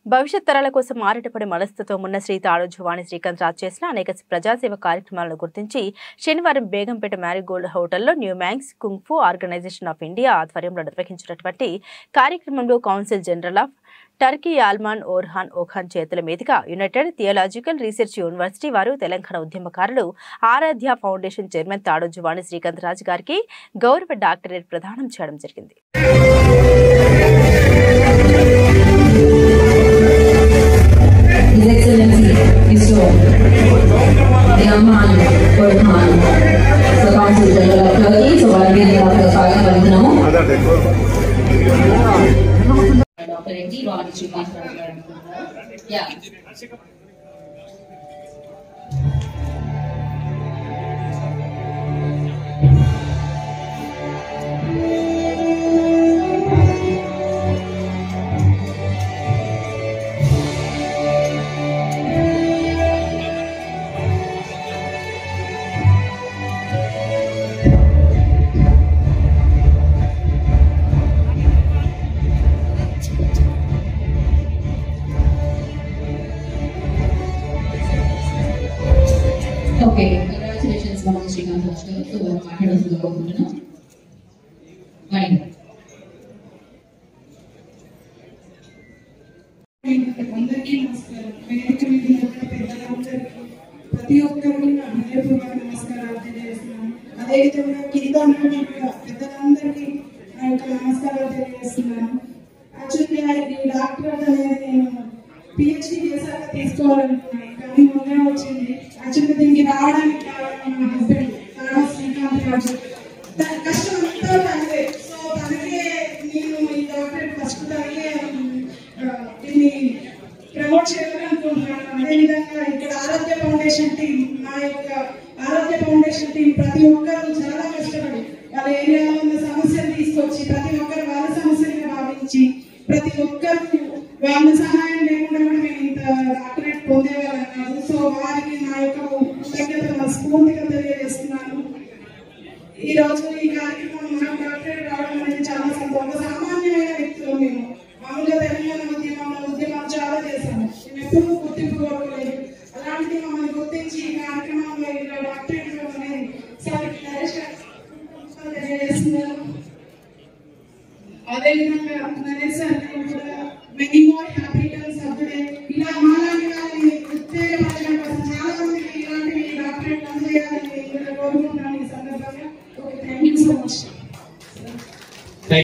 భవిష్యత్ తరాల కోసం మారటపడి మనస్తత్వం ఉన్న శ్రీ తాళోజువాణి శ్రీకాంత్ రాజ్ చేసిన అనేక ప్రజాసేవ కార్యక్రమాలను గుర్తించి శనివారం బేగంపేట మ్యారీగోల్డ్ హోటల్లో న్యూ మ్యాంగ్స్ కుంగ్ఫు ఆర్గనైజేషన్ ఆఫ్ ఇండియా ఆధ్వర్యంలో నిర్వహించినటువంటి కార్యక్రమంలో council general of Turkey Alman Orhan Okhan చేతుల మీదుగా యునైటెడ్ థియాలజికల్ రీసెర్చ్ యూనివర్సిటీ వారు తెలంగాణ ఉద్యమకారులు ఆరాధ్య ఫౌండేషన్ చైర్మన్ తాళోజువాణి శ్రీకాంత్ రాజ్ గారికి గౌరవ డాక్టరేట్ ప్రదానం చేయడం జరిగింది. His Excellency Mr. Alman Orhan, the Council General of Turkey. So, we are going to Dr. M.D. Ronnie Srikanth. Yeah. Okay, congratulations, Mr. Srikanth Raj. So, fine. అందరికీ నమస్కారం. ప్రతి ఒక్కరికి నా హృదయపూర్వక నమస్కారాలు తెలియజేస్తున్నాను. అదేవిధంగా కింద పెద్దలందరికీ నా యొక్క నమస్కారాలు తెలియజేస్తున్నాను. యాక్చువల్గా ఈ డాక్టరేట్ అనేది నేను పిహెచ్డి చేశాక తీసుకోవాలనుకున్నాను, కానీ మొన్న వచ్చింది. యాక్చువల్గా దీనికి రావడానికి మా హస్బెండ్ శ్రీకాంత్ రాజు, దాని కష్టం అంతా తనదే. సో తనకే నేను ఈ డాక్టరేట్ ఫస్ట్ తనకే దీన్ని ప్రమోట్ చేయాలనుకుంటున్నాను. అదేవిధంగా ఇక్కడ ఆరోగ్య ఫౌండేషన్ టీం, మా యొక్క ఆరోగ్య ఫౌండేషన్ టీం ప్రతి ఒక్కరు చాలా కష్టపడి వాళ్ళ ఏరియాలో ఉన్న సమస్యలు తీసుకొచ్చి ప్రతి ఒక్కరు వాళ్ళ సమస్యలుగా భావించి ప్రతి ఒక్కరు వాళ్ళ సహాయం లేకుండా కూడా మేము ఇంత డాక్టరేట్ పొందేవాళ్ళం కాదు. సో వారికి నా యొక్క కృతజ్ఞతలు స్ఫూర్తిగా తెలియజేస్తున్నాను. ఈ రోజు ఈ కార్యక్రమం నాకు డాక్టరేట్ రావడం అనేది చాలా సంతోషం. సామాన్యమైన వ్యక్తులు మేము మామూలుగా తెలంగాణ ఉద్యమాలు చాలా చేశాము, మేము ఎప్పుడూ గుర్తింపు కోరలేదు. అలాంటిది మమ్మల్ని గుర్తించి ఈ కార్యక్రమంలో ఇలా డాక్టరేట్ అనేది తెలియజేస్తున్నాను. అదేవిధంగా నరేష్ సార్ కూడా మెనీ మోర్ హ్యాపీ